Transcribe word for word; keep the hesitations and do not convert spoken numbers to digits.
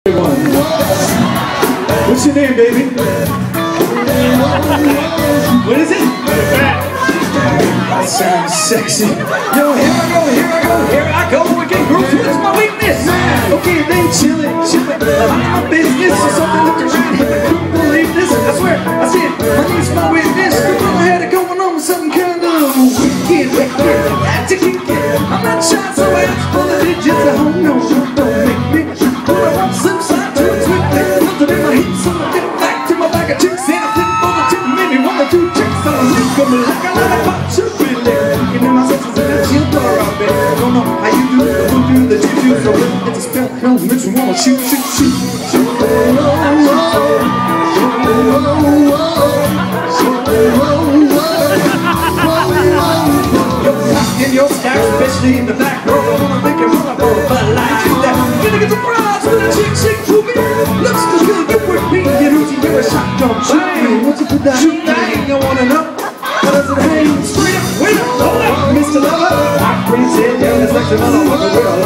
What's your name, baby? What is it? That sounds sexy. Yo, here I go, here I go, here I go again. Girls, what's my weakness? Okay, they chillin', chillin'. I'm my business or something with the right hip. I couldn't believe this. I swear, I said, my name's my witness. Girl, I had it going on with something kind of wicked, wicked. That's a kick it. I'm not shy, so I ask for the digits. I don't know, don't make me. But I want some side to it swiftly. Nothing in my heat, so I get back to my bag of tricks. And I flip for the tip, maybe one or two tricks. I'm coming like a lot of pop should be there. Looking in my senses and that chill bar out there. Don't know how you do the voodoo that you do. So it's a spell, no, makes me wanna shoot, shoot, shoot. Shoot, oh, oh, oh. Shoot, oh, oh, oh. Yo, rock in your stacks, especially in the back row. I wanna make it run up on a butt like that. Gonna get the prize with a chick, chick, groovy. Looks so good, you work me, get Uzi, you're a shotgun. Bang, what's up with that? Shoot, bang, I wanna know. How does it hang? Straight up, wait up, hold up, Mister Lover. I printed, yo, it's like the motherfucker with a